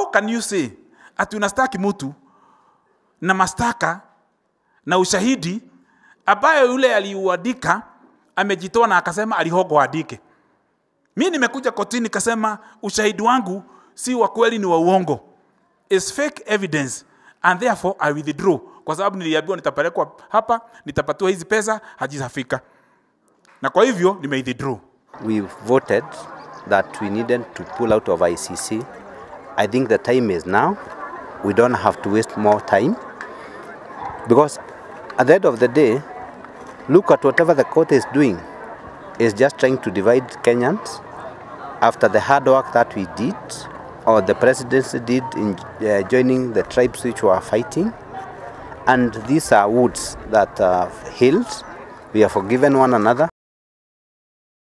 can you say ati unastaki mtu na mastaka na ushahidi ambayo yule aliuandika amejitoa na akasema alihogo andike? Mimi nimekuja kotini nikasema ushahidi wangu si wa kweli, ni wa uongo. Is fake evidence and therefore I withdraw. Kwa sababu niliambiwa nitapelekwa hapa, nitapatiwa hizi pesa, hajizafika. Na kwa hivyo withdraw. We voted that we needed to pull out of ICC. I think the time is now. We don't have to waste more time. Because at the end of the day, look at whatever the court is doing. Is just trying to divide Kenyans after the hard work that we did, or the presidency did in joining the tribes which were fighting. And these are woods that are healed. We have forgiven one another.